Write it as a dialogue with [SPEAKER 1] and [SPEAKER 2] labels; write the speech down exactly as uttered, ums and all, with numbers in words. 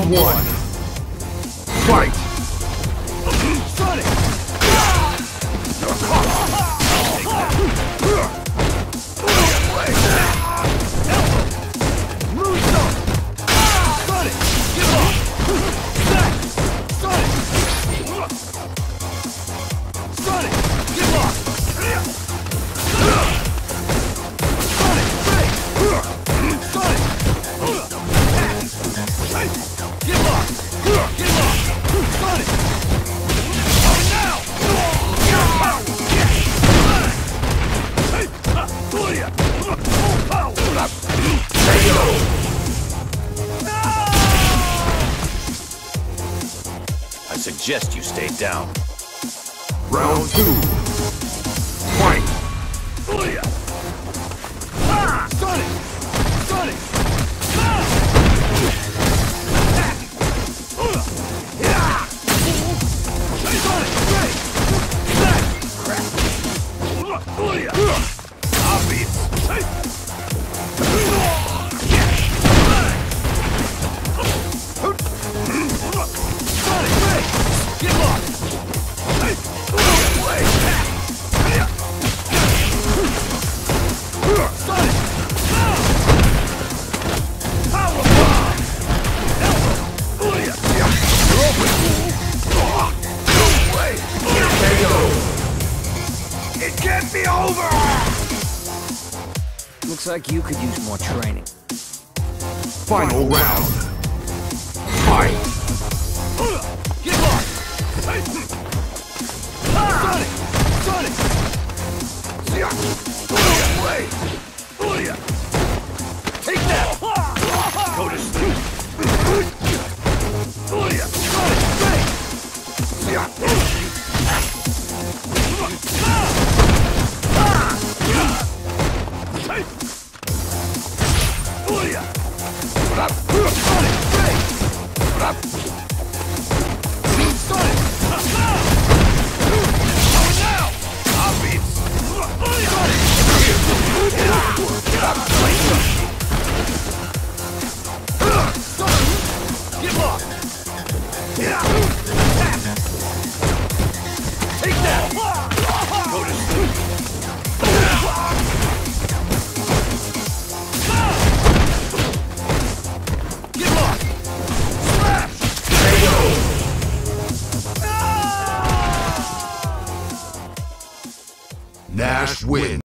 [SPEAKER 1] Round one. Fight!
[SPEAKER 2] Sonic! Moonsault! Sonic! Give up! Sonic! Sonic! Sonic! Give up! Sonic! Break! Sonic! Give up! Give up! Sonic! Oh, now! Your power! Full power!
[SPEAKER 3] I suggest you stay down.
[SPEAKER 1] Round two. Fight!
[SPEAKER 2] Ah! Sonic! Sonic! Ah! Attack! Uh! Yeah! Sonic! Break! Attack! Obvious! Sonic! Break! Get lost! Sonic! Power bomb! Elbow! You're open! No way! K O! It can't be over!
[SPEAKER 4] Looks like you could use more training.
[SPEAKER 1] Final round. Fight!
[SPEAKER 2] Get lost! Sonic! Sonic! Take that! Go to sleep! Sonic! Break! Sonic! Break! Sonic! Get lost! Take that! Go to sleep! Get lost! Slash!
[SPEAKER 1] Nash wins.